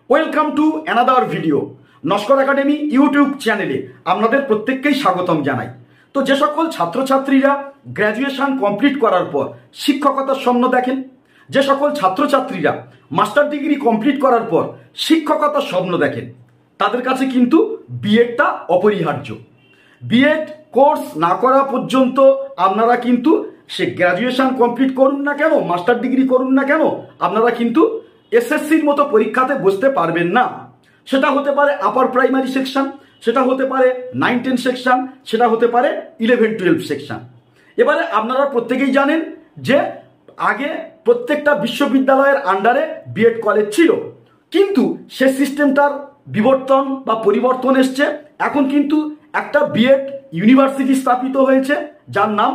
Welcome to another video. Naskar academy YouTube চ্যানেলে আপনাদের প্রত্যেককেই স্বাগতম জানাই। তো যে সকল ছাত্রছাত্রীরা গ্র্যাজুয়েশন কমপ্লিট করার পর শিক্ষকতার স্বপ্ন দেখেন, যে সকল ছাত্রছাত্রীরা মাস্টার ডিগ্রি কমপ্লিট করার পর শিক্ষকতার স্বপ্ন দেখেন, তাদের কাছে কিন্তু বিএডটা অপরিহার্য। বিএড কোর্স না করা পর্যন্ত আপনারা কিন্তু সে গ্র্যাজুয়েশন কমপ্লিট করুন না কেন, মাস্টার ডিগ্রি করুন না কেন, আপনারা কিন্তু এসএসসির মতো পরীক্ষাতে বসতে পারবেন না। সেটা হতে পারে আপার প্রাইমারি সেকশন, সেটা হতে পারে 9-10 সেকশন, সেটা হতে পারে 11-12 সেকশন। এবারে আপনারা প্রত্যেকেই জানেন যে আগে প্রত্যেকটা বিশ্ববিদ্যালয়ের আন্ডারে বিএড কলেজ ছিল, কিন্তু সে সিস্টেমটার বিবর্তন বা পরিবর্তন এসছে। এখন কিন্তু একটা বিএড ইউনিভার্সিটি স্থাপিত হয়েছে, যার নাম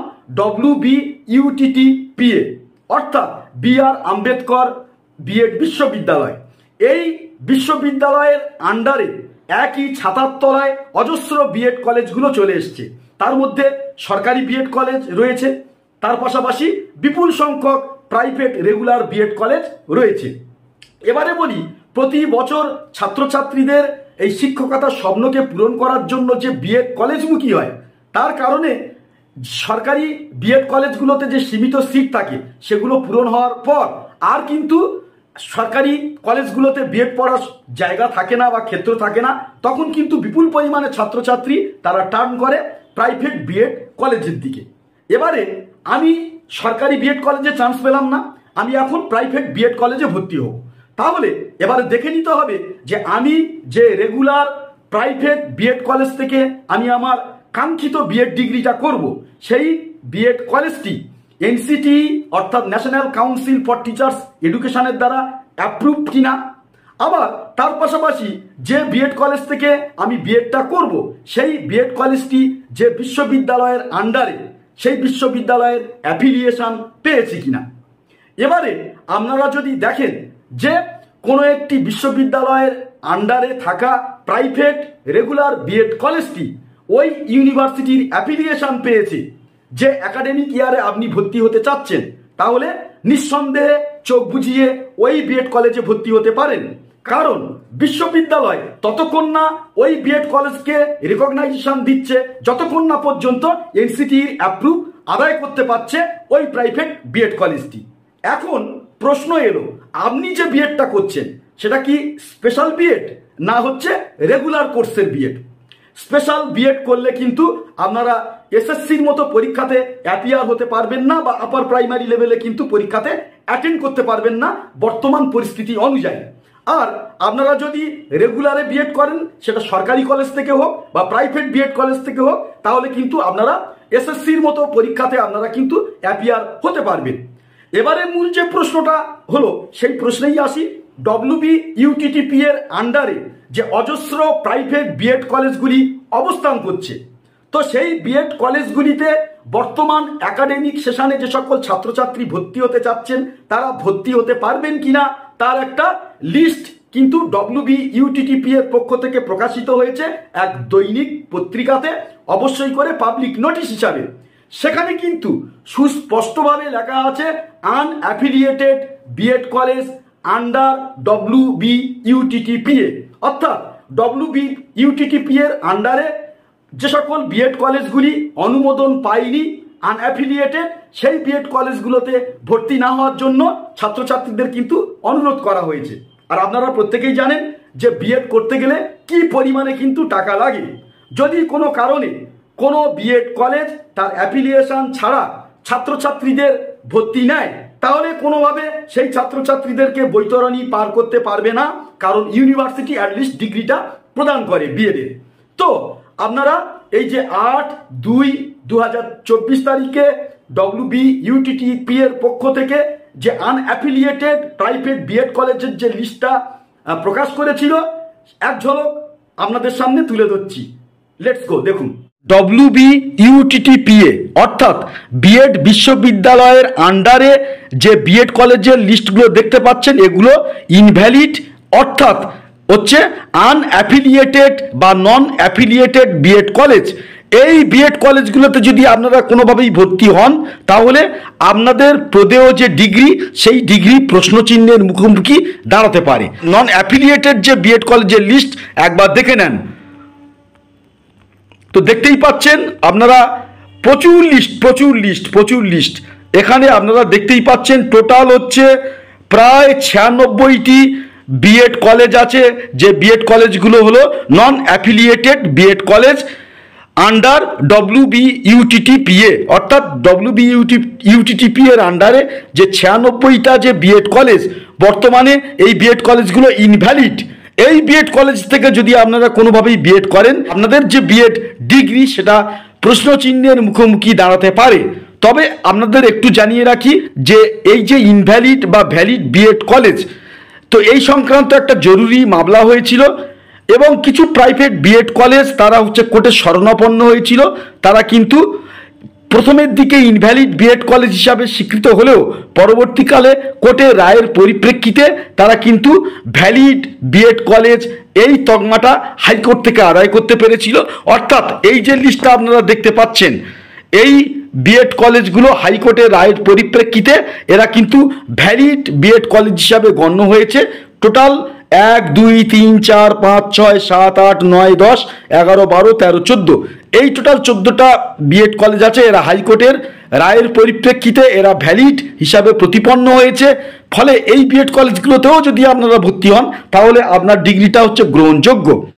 WBUTTPA, অর্থাৎ B.R. আম্বেদকর বিএড বিশ্ববিদ্যালয়। এই বিশ্ববিদ্যালয়ের আন্ডারে একই ছাতার তলায় অজস্র বিএড কলেজগুলো চলে এসছে। তার মধ্যে সরকারি বিএড কলেজ রয়েছে, তার পাশাপাশি বিপুল সংখ্যক প্রাইভেট রেগুলার বিএড কলেজ রয়েছে। এবারে বলি, প্রতি বছর ছাত্রছাত্রীদের এই শিক্ষকতার স্বপ্নকে পূরণ করার জন্য যে বিএড কলেজমুখী হয়, তার কারণে সরকারি বিএড কলেজগুলোতে যে সীমিত সিট থাকে সেগুলো পূরণ হওয়ার পর আর কিন্তু সরকারি কলেজগুলোতে বিএড পড়ার জায়গা থাকে না বা ক্ষেত্র থাকে না। তখন কিন্তু বিপুল পরিমাণে ছাত্রছাত্রী তারা টার্ন করে প্রাইভেট বিএড কলেজের দিকে। এবারে আমি সরকারি বিএড কলেজে চান্স পেলাম না, আমি এখন প্রাইভেট বিএড কলেজে ভর্তি হব। তাহলে এবারে দেখে নিতে হবে যে আমি যে রেগুলার প্রাইভেট বিএড কলেজ থেকে আমি আমার কাঙ্ক্ষিত বিএড ডিগ্রিটা করব, সেই বিএড কলেজটি এনসিটি অর্থাৎ ন্যাশনাল কাউন্সিল ফর টিচার্স এডুকেশনের দ্বারা অ্যাপ্রুভড কিনা। আবার তার পাশাপাশি যে বিএড কলেজ থেকে আমি বিএডটা করব, সেই বিএড কলেজটি যে বিশ্ববিদ্যালয়ের আন্ডারে, সেই বিশ্ববিদ্যালয়ের অ্যাফিলিয়েশন পেয়েছে কিনা। এবারে আপনারা যদি দেখেন যে কোনো একটি বিশ্ববিদ্যালয়ের আন্ডারে থাকা প্রাইভেট রেগুলার বিএড কলেজটি ওই ইউনিভার্সিটির অ্যাফিলিয়েশন পেয়েছে যে একাডেমিক ইয়ারে আপনি ভর্তি হতে চাচ্ছেন, তাহলে নিঃসন্দেহে চোখ বুঝিয়ে ওই বিএড কলেজে ভর্তি হতে পারেন। কারণ বিশ্ববিদ্যালয় ততক্ষণ না ওই বিএড কলেজকে রেকগনাইজেশন দিচ্ছে যতক্ষণ না পর্যন্ত এনসিটির অ্যাপ্রুভ আদায় করতে পারছে ওই প্রাইভেট বিএড কলেজটি। এখন প্রশ্ন এলো, আপনি যে বিএডটা করছেন সেটা কি স্পেশাল বিএড না হচ্ছে রেগুলার কোর্সের বিএড? স্পেশাল বিএড করলে কিন্তু আপনারা এসএসসির মতো পরীক্ষাতে অ্যাপিয়ার হতে পারবেন না বা আপার প্রাইমারি লেভেলে কিন্তু পরীক্ষাতে অ্যাটেন্ড করতে পারবেন না বর্তমান পরিস্থিতি অনুযায়ী। আর আপনারা যদি রেগুলারে বিএড করেন, সেটা সরকারি কলেজ থেকে হোক বা প্রাইভেট বিএড কলেজ থেকে হোক, তাহলে কিন্তু আপনারা এসএসসির মতো পরীক্ষাতে আপনারা কিন্তু অ্যাপিয়ার হতে পারবেন। এবারে মূল যে প্রশ্নটা হলো, সেই প্রশ্নেই আসি। WBUTTP এর আন্ডারে যে অজস্র প্রাইভেট বিএড কলেজগুলি অবস্থান করছে, তো সেই বিএড কলেজগুলিতে বর্তমান একাডেমিক সেশনে যে সকল ছাত্রছাত্রী ভর্তি হতে চাচ্ছেন তারা ভর্তি হতে পারবেন কিনা তার একটা লিস্ট কিন্তু WBUTTP এর পক্ষ থেকে প্রকাশিত হয়েছে এক দৈনিক পত্রিকাতে, অবশ্যই করে পাবলিক নোটিশ হিসাবে। সেখানে কিন্তু সুস্পষ্টভাবে লেখা আছে unaffiliated B Ed college under WBUTTPA, অর্থাৎ WBUTTP এর আন্ডারে যে সকল বিএড কলেজগুলি অনুমোদন পায়নি, আনঅ্যাফিলিয়েটেড, সেই বিএড কলেজগুলোতে ভর্তি না হওয়ার জন্য ছাত্রছাত্রীদের কিন্তু অনুরোধ করা হয়েছে। আর আপনারা প্রত্যেকেই জানেন যে বিএড করতে গেলে কি পরিমাণে কিন্তু টাকা লাগে। যদি কোনো কারণে কোনো বিএড কলেজ তার অ্যাফিলিয়েশন ছাড়া ছাত্রছাত্রীদের ভর্তি নেয়, তাহলে কোনোভাবে সেই ছাত্রছাত্রীদেরকে বৈতরণী পার করতে পারবে না, কারণ ইউনিভার্সিটি অ্যাটলিস্ট ডিগ্রিটা প্রদান করে বিএডের। তো আপনারা এই যে 8/2/2024 তারিখে WBUTTP এর পক্ষ থেকে যে আনঅ্যাফিলিয়েটেড প্রাইভেট বিএড কলেজের যে লিস্টটা প্রকাশ করেছিল, এক ঝলক আপনাদের সামনে তুলে ধরছি। লেটস গো, দেখুন। WBUTTPA অর্থাৎ বিএড বিশ্ববিদ্যালয়ের আন্ডারে যে বিএড কলেজের লিস্টগুলো দেখতে পাচ্ছেন, এগুলো ইনভ্যালিড অর্থাৎ হচ্ছে আনঅ্যাফিলিয়েটেড বা নন অ্যাফিলিয়েটেড বিএড কলেজ। এই বিএড কলেজগুলোতে যদি আপনারা কোনোভাবেই ভর্তি হন তাহলে আপনাদের প্রদেয় যে ডিগ্রি সেই ডিগ্রি প্রশ্নচিহ্নের মুখোমুখি দাঁড়াতে পারে। নন অ্যাফিলিয়েটেড যে বিএড কলেজের লিস্ট একবার দেখে নেন, তো দেখতেই পাচ্ছেন আপনারা প্রচুর লিস্ট এখানে আপনারা দেখতেই পাচ্ছেন। টোটাল হচ্ছে প্রায় 96টি বিএড কলেজ আছে, যে বিএড কলেজগুলো হলো non affiliated B Ed college under WBUTTPA, অর্থাৎ WBUTTPA এর আন্ডারে যে 96টা যে বিএড কলেজ, বর্তমানে এই বিএড কলেজগুলো ইনভ্যালিড। এই বিএড কলেজ থেকে যদি আপনারা কোনোভাবেই বিএড করেন, আপনাদের যে বিএড ডিগ্রি সেটা প্রশ্নচিহ্নের মুখোমুখি দাঁড়াতে পারে। তবে আপনাদের একটু জানিয়ে রাখি যে এই যে ইনভ্যালিড বা ভ্যালিড বিএড কলেজ, তো এই সংক্রান্ত একটা জরুরি মামলা হয়েছিল এবং কিছু প্রাইভেট বিএড কলেজ তারা হচ্ছে কোর্টে শরণাপন্ন হয়েছিল। তারা কিন্তু প্রথমের দিকে ইনভ্যালিড বিএড কলেজ হিসাবে স্বীকৃত হলেও পরবর্তীকালে কোর্টের রায়ের পরিপ্রেক্ষিতে তারা কিন্তু ভ্যালিড বিএড কলেজ এই তকমাটা হাইকোর্ট থেকে আদায় করতে পেরেছিল। অর্থাৎ এই যে লিস্টটা আপনারা দেখতে পাচ্ছেন, এই বিএড কলেজগুলো হাইকোর্টের রায়ের পরিপ্রেক্ষিতে এরা কিন্তু ভ্যালিড বিএড কলেজ হিসাবে গণ্য হয়েছে। টোটাল 1 2 3 4 5 6 7 8 9 10 11 12 13 14 এই টোটাল 14টা বিএড কলেজ আছে। এরা হাইকোর্টের রায়ের পরিপ্রেক্ষিতে এরা ভ্যালিড হিসাবে প্রতিপন্ন হয়েছে। ফলে এই বিএড কলেজগুলোতেও যদি আপনারা ভর্তি হন তাহলে আপনার ডিগ্রিটা হচ্ছে গ্রহণযোগ্য।